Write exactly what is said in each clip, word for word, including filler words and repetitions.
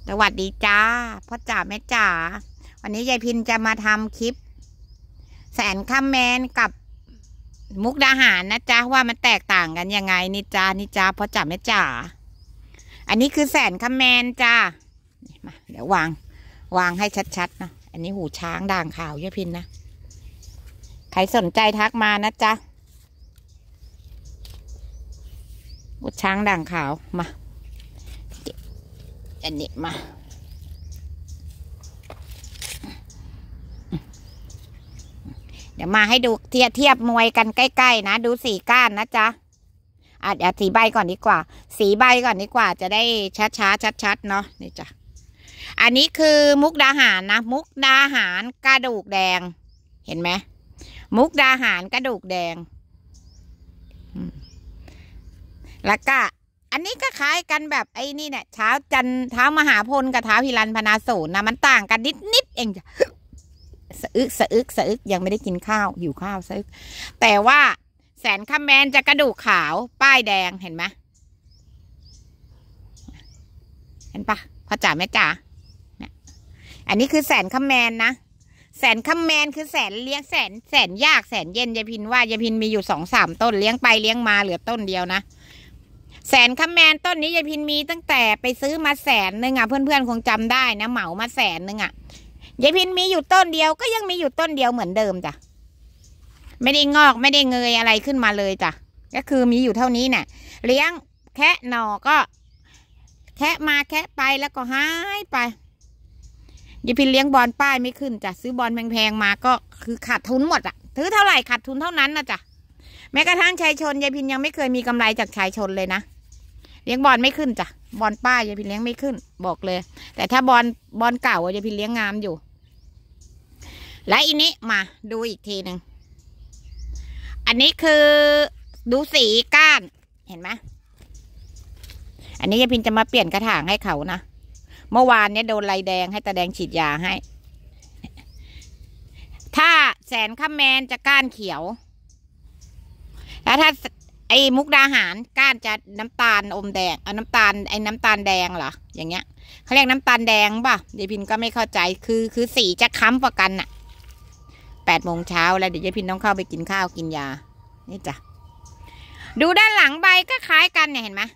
สวัสดีจ้าพ่อจ๋าแม่จ๋าวันนี้ยายพินจะมาทำคลิปแสนคำแมนกับมุกดาหารนะจ๊ะว่ามันแตกต่างกันยังไงนี่จ้านี่จ้าพ่อจ๋าแม่จ๋าอันนี้คือแสนคำแมนจ้ามาเดี๋ยววางวางให้ชัดๆนะอันนี้หูช้างด่างขาวยายพินนะใครสนใจทักมานะจ๊ะหูช้างด่างขาวมาอันนี้มาเดี๋ยวมาให้ดูเทียบเทียบมวยกันใกล้ๆนะดูสีก้านนะจ๊ะอ่ะเดี๋ยวสีใบก่อนดีกว่าสีใบก่อนดีกว่าจะได้ช้าๆชัดๆเนาะนี่จ้ะอันนี้คือมุกดาหารนะมุกดาหารกระดูกแดงเห็นไหมมุกดาหารกระดูกแดงแล้วก็อันนี้ก็คล้ายกันแบบไอ้นี่เนี่ยเท้าจันเท้ามหาพลกับเท้าพิรันพนาศูนย์นะมันต่างกันนิดนิดเองจ้ะสะอึกสะอึกสะอึกยังไม่ได้กินข้าวหิวข้าวสะอึกแต่ว่าแสนคำแมนจะกระดูกขาวป้ายแดงเห็นไหมเห็นปะพ่อจ๋าแม่จ๋าเนี่ยอันนี้คือแสนคำแมนนะแสนคำแมนคือแสนเลี้ยงแสนแสนยากแสนเย็นยายพินว่ายายพินมีอยู่สองสามต้นเลี้ยงไปเลี้ยงมาเหลือต้นเดียวนะแสนคำแมนต้นนี้ยายพินมีตั้งแต่ไปซื้อมาแสนหนึ่งอ่ะเพื่อนๆคงจำได้นะเหมามาแสนหนึ่งอ่ะยายพินมีอยู่ต้นเดียวก็ยังมีอยู่ต้นเดียวเหมือนเดิมจ้ะไม่ได้งอกไม่ได้เงยอะไรขึ้นมาเลยจ้ะก็คือมีอยู่เท่านี้เนี่ยเลี้ยงแค่หน่อก็แค่มาแค่ไปแล้วก็หายไปยายพินเลี้ยงบอลป้ายไม่ขึ้นจ้ะซื้อบอลแพงๆมาก็คือขาดทุนหมดอ่ะซื้อเท่าไหร่ขาดทุนเท่านั้นนะจ้ะแม้กระทั่งชายชนยายพินยังไม่เคยมีกำไรจากชายชนเลยนะเลี้ยงบอลไม่ขึ้นจ้ะบอลป้ายยายพินเลี้ยงไม่ขึ้นบอกเลยแต่ถ้าบอลบอลเก่ายายพินเลี้ยงงามอยู่และอีนี้มาดูอีกทีหนึ่งอันนี้คือดูสีก้านเห็นไหมอันนี้ยายพินจะมาเปลี่ยนกระถางให้เขานะเมื่อวานเนี้ยโดนลายแดงให้ตาแดงฉีดยาให้ถ้าแสนคำแมนจะก้านเขียวแล้วถ้าไอ้มุกดาหารก้านจะน้ำตาลอมแดงเอาน้ำตาลไอ้น้ำตาลแดงเหรออย่างเงี้ยเขาเรียกน้ำตาลแดงป่ะยายพินก็ไม่เข้าใจคือคือสีจะค้ำกว่ากันน่ะแปดโมงเช้าแล้วเดี๋ยวยายพินต้องเข้าไปกินข้าวกินยานี่จ้ะดูด้านหลังใบก็คล้ายกันเนี่ยเห็นไหม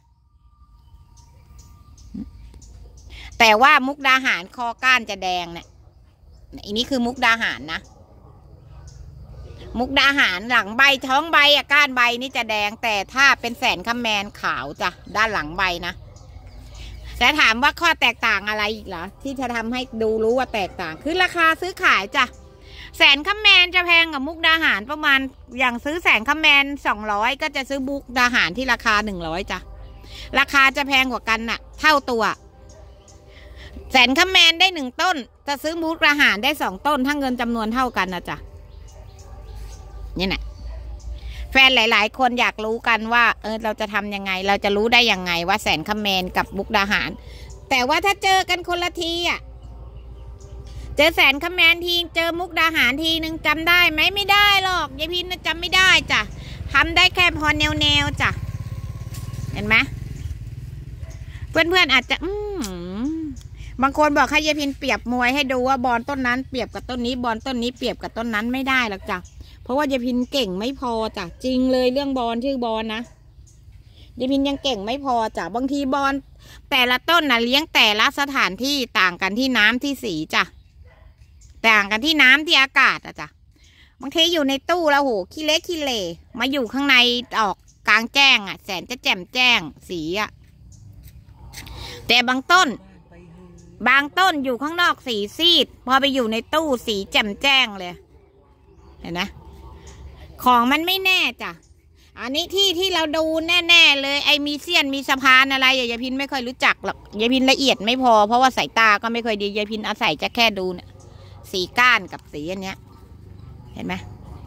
แต่ว่ามุกดาหารคอก้านจะแดงเนี่ยอันนี้คือมุกดาหารนะมุกดาหารหลังใบท้องใบอะก้านใบนี่จะแดงแต่ถ้าเป็นแสนคำแมนขาวจ้ะด้านหลังใบนะแต่ถามว่าข้อแตกต่างอะไรอีกเหรอที่จะทำให้ดูรู้ว่าแตกต่างคือราคาซื้อขายจ้ะแสนคำแมนจะแพงกับมุกดาหารประมาณอย่างซื้อแสนคำแมนสองร้อยก็จะซื้อมุกดาหารที่ราคาหนึ่งร้อยจ้ะราคาจะแพงกว่ากันน่ะเท่าตัวแสนคำแมนได้หนึ่งต้นจะซื้อมุกดาหารได้สองต้นถ้าเงินจำนวนเท่ากันนะจ้ะนี่แหละแฟนหลายๆคนอยากรู้กันว่าเออเราจะทำยังไงเราจะรู้ได้ยังไงว่าแสนคำแมนกับมุกดาหารแต่ว่าถ้าเจอกันคนละทีอ่ะเจอแสนคำแมนทีเจอมุกดาหารทีนึงจำได้ไหมไม่ได้หรอกยายพินจำไม่ได้จ้ะทำได้แค่พอแนวแนวจ้ะเห็นไหมเพื่อนๆอาจจะอืมบางคนบอกให้ยายพินเปรียบมวยให้ดูว่าบอลต้นนั้นเปรียบกับต้นนี้บอลต้นนี้เปรียบกับต้นนั้นไม่ได้หรอกจ้ะเพราะว่ายายพินเก่งไม่พอจ้ะจริงเลยเรื่องบอลชื่อบอลนะยายพินยังเก่งไม่พอจ้ะบางทีบอลแต่ละต้นนะเลี้ยงแต่ละสถานที่ต่างกันที่น้ำที่สีจ้ะต่างกันที่น้ำที่อากาศอะจ้ะบางทีอยู่ในตู้แล้วโหขี้เล็กขี้เหร่มาอยู่ข้างในออกกลางแจ้งอะแสนจะแจ่มแจ้งสีอะแต่บางต้นบางต้นอยู่ข้างนอกสีซีดพอไปอยู่ในตู้สีแจ่มแจ้งเลยเห็นไหมของมันไม่แน่จ้ะอันนี้ที่ที่เราดูแน่ๆเลยไอ้มีเสี้ยนมีสะพานอะไรยายพินไม่ค่อยรู้จักหรอกยายพินละเอียดไม่พอเพราะว่าสายตาก็ไม่ค่อยดียายพินอาศัยจะแค่ดูเนี่ยสีก้านกับสีอันเนี้ยเห็นไหม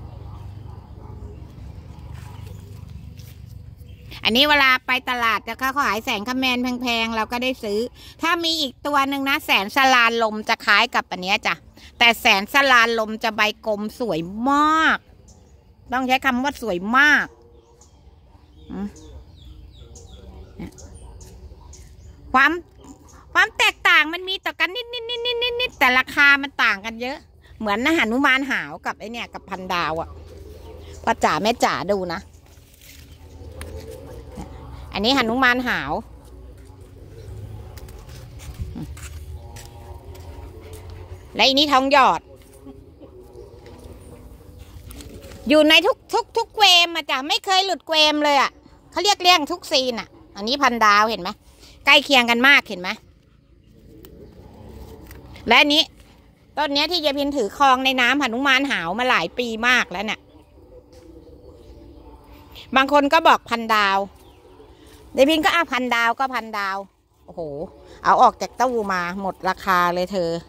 อันนี้เวลาไปตลาดจะเขาขายแสนคำแมนแพงๆเราก็ได้ซื้อถ้ามีอีกตัวหนึ่งนะแสนสลานลมจะคล้ายกับอันเนี้ยจ้ะแต่แสนสลานลมจะใบกลมสวยมากต้องใช้คำว่าสวยมากความความแตกต่างางมันมีต่อกันนิดนิดนิดนิดนิดนิดแต่ราคามันต่างกันเยอะเหมือนนะหนุมานหาวกับไอเนี่ยกับพันดาวอ่ะพ่อจ๋าแม่จ๋าดูนะอันนี้หนุมานหาวและอันนี้ทองหยอดอยู่ในทุกทุกทุกเกมอะจ้ะไม่เคยหลุดเกมเลยอะเขาเรียกเลี่ยงทุกซีนอะอันนี้พันดาวเห็นไหมใกล้เคียงกันมากเห็นไหมและอันนี้ต้นนี้ที่ยายพินถือครองในน้ำหนุมานหาวมาหลายปีมากแล้วเนี่ยบางคนก็บอกพันดาวยายพินก็อ่ะพันดาวก็พันดาวโอ้โหเอาออกจากตู้มาหมดราคาเลยเธอ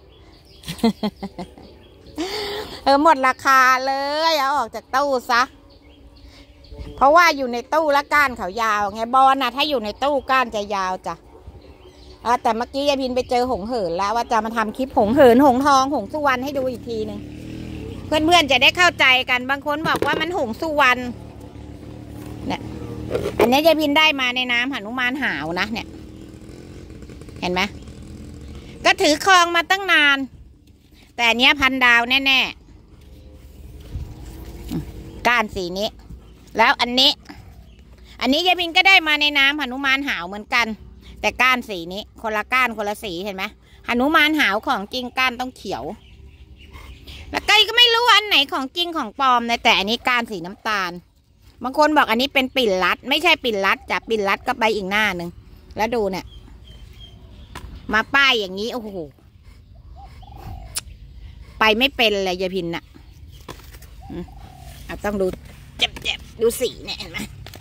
เออหมดราคาเลยเอาออกจากตู้ซะเพราะว่าอยู่ในตู้แล้วก้านเขายาวไงบอลนะถ้าอยู่ในตู้ก้านจะยาวจ้ะแต่เมื่อกี้ยายพินไปเจอหงเหินแล้วว่าจะมาทำคลิปหงเหินหงทองหงสุวรรณให้ดูอีกทีหนึ่งเพื่อนๆจะได้เข้าใจกันบางคนบอกว่ามันหงสุวรรณเนี่ยอันนี้ยายพินได้มาในน้ำหนุมานหาวนะเนี่ยเห็นไหมก็ถือครองมาตั้งนานแต่อันนี้พันดาวแน่ๆก้านสีนี้แล้วอันนี้อันนี้ยายพินก็ได้มาในน้ำหนุมานหาวเหมือนกันแต่ก้านสีนี้คนละก้านคนละสีเห็นไหมหนุมานหาวของจริงก้านต้องเขียวแล้วก็ก็ไม่รู้อันไหนของจริงของปลอมนะแต่อันนี้ก้านสีน้ำตาลบางคนบอกอันนี้เป็นปิ่นลัดไม่ใช่ปิ่นลัดจ้ะปิ่นลัดก็ไปอีกหน้าหนึ่งแล้วดูเนี่ยมาป้ายอย่างนี้โอ้โหไปไม่เป็นเลยยายพินน่ะต้องดูเจ็บๆดูสีเนี่ยเห็นไหม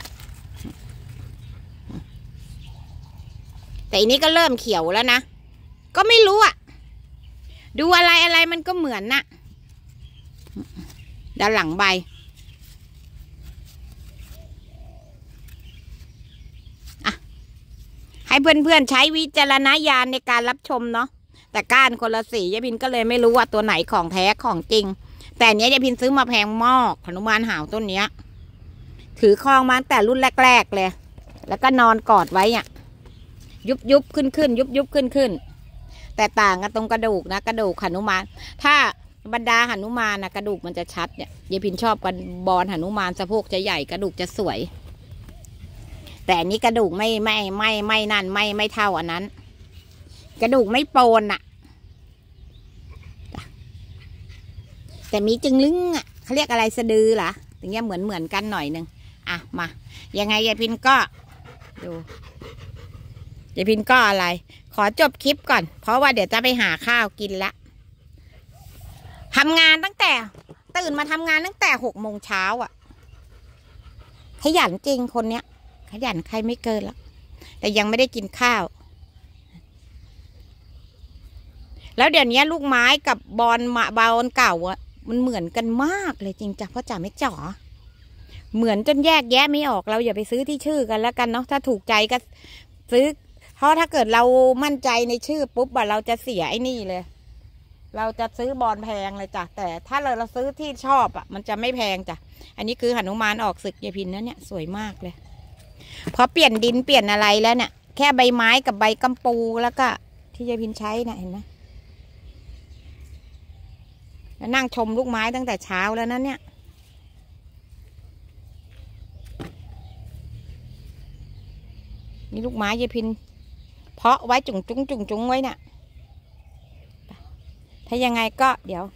แต่อันนี้ก็เริ่มเขียวแล้วนะก็ไม่รู้อ่ะดูอะไรอะไรมันก็เหมือนน่ะด้านหลังใบอ่ะให้เพื่อนๆใช้วิจารณญาณในการรับชมเนาะแต่ก้านคนละสียายพินก็เลยไม่รู้ว่าตัวไหนของแท้ของจริงแต่เนี้ยยายพินซื้อมาแพงมากหนุมานหาวต้นเนี้ยถือครองมาแต่รุ่นแรกๆเลยแล้วก็นอนกอดไว้อ่ะยุบยุบขึ้นขึ้นยุบยุบขึ้นขึ้นแต่ต่างกันตรงกระดูกนะกระดูกหนุมานถ้าบรรดาหนุมานนะกระดูกมันจะชัดเนี่ยยายพินชอบกันบอลหนุมานสะโพกจะใหญ่กระดูกจะสวยแต่อันนี้กระดูกไม่ไม่ไม่ไม่นั่นไม่ไม่เท่าอันนั้นกระดูกไม่โปนอ่ะแต่มีจึงลึงอ่ะเขาเรียกอะไรสะดือเหรอถึงเงี้ยเหมือนเหมือนกันหน่อยหนึ่งอ่ะมายังไงยายพินก็ดูยายพินก็อะไรขอจบคลิปก่อนเพราะว่าเดี๋ยวจะไปหาข้าวกินละทำงานตั้งแต่ตื่นมาทำงานตั้งแต่หกโมงเช้าอ่ะขยันจริงคนเนี้ยขยันใครไม่เกินหรอกแต่ยังไม่ได้กินข้าวแล้วเดี๋ยวนี้ลูกไม้กับบอลมาบอลเก่าอ่ะมันเหมือนกันมากเลยจริงจ้ะพ่อจ๋าไม่จ๋อเหมือนจนแยกแยะไม่ออกเราอย่าไปซื้อที่ชื่อกันแล้วกันเนาะถ้าถูกใจก็ซื้อเพราะถ้าเกิดเรามั่นใจในชื่อปุ๊บอะเราจะเสียไอ้นี่เลยเราจะซื้อบอลแพงเลยจ้ะแต่ถ้าเราเราซื้อที่ชอบอะมันจะไม่แพงจ้ะอันนี้คือหนุมานออกศึกยายพินนะเนี่ยสวยมากเลยพอเปลี่ยนดินเปลี่ยนอะไรแล้วเนี่ยแค่ใบไม้กับใบกำปูแล้วก็ที่ยายพินใช้นะเห็นไหมแล้วนั่งชมลูกไม้ตั้งแต่เช้าแล้วนั้นเนี่ยนี่ลูกไม้ยายพินเพาะไว้จุ่งจุ้งจุ่งจุ้งไว้เนี่ยถ้ายังไงก็เดี๋ยว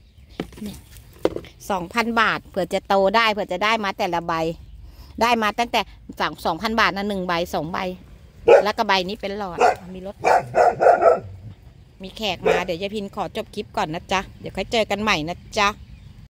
สองพันบาทเผื่อจะโตได้เผื่อจะได้มาแต่ละใบได้มาตั้งแต่สองสองพันบาทนะหนึ่งใบสองใบแล้วก็ใบนี้เป็นหลอดมีรถมีแขกมาเดี๋ยวยายพินขอจบคลิปก่อนนะจ๊ะเดี๋ยวค่อยเจอกันใหม่นะจ๊ะ